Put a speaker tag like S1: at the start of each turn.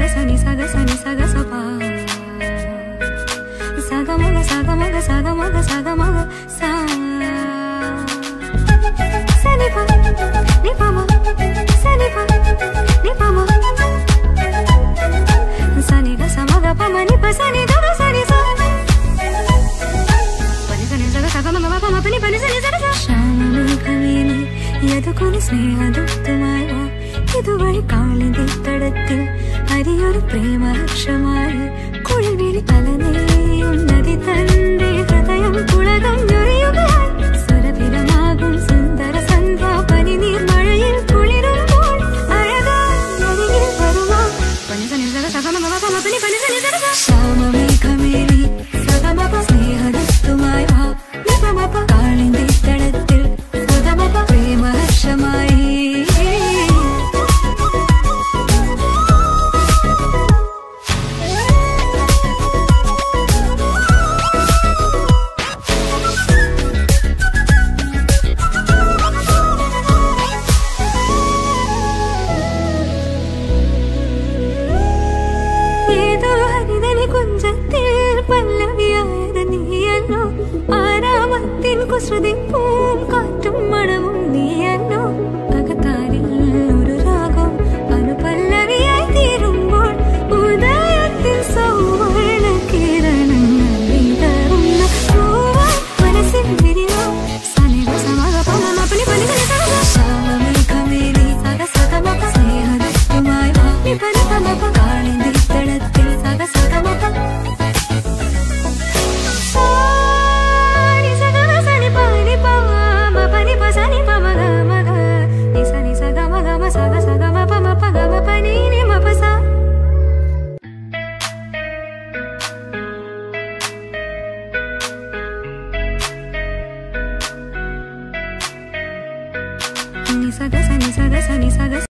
S1: യദുകുനി സ്നേഹദൂതുമായി വാ ഇതുവഴി കാളിന്റെ തടത്തിൽ അരിയൊരു പ്രേമഹർഷമായി കുളിവിളി തലനെയും നദി തന്റെ ഹൃദയം പുളകം ഞൊറിയുകയായി സുരഭിരമാകും സുന്ദര സന്ധ്യ പനിനീർ മഴയിൽ കുളിരുമ്പോൾ അഴകാരികിൽ വരുമോ ശ്യാമമേഘമേനി സഗമപ സ്നേഹദൂതുമായി വാ നിപമപ കാളിന്റെ തടത്തിൽ പ്രേമഹർഷമായി ഏതോ ഹരിതനി കുഞ്ചത്തിൽ പല്ലവിയായത് നീയല്ലോ ആരാമത്തിൻ കുസൃതി പൂം കാറ്റും മണവും നീയല്ലോ അകത്താരിൽ ഒരു രാഗം അനുപല്ലവിയായി തീരുമ്പോൾ ഉദയത്തിൽ സൗവർണ കിരണങ്ങൾ വിതറുന്ന മനസ്സിൽ വിരിയോ സനിവ സമഗപമപനി പനി ശ്യാമമേഘമേനി സഗസഗമപ സ്നേഹദൂതുമായി വാ നിപനിപമപ കാളിന്റെ തടത്തിൽ സഗസഗമപ ni sa ga sa ni sa ga sa ni sa ga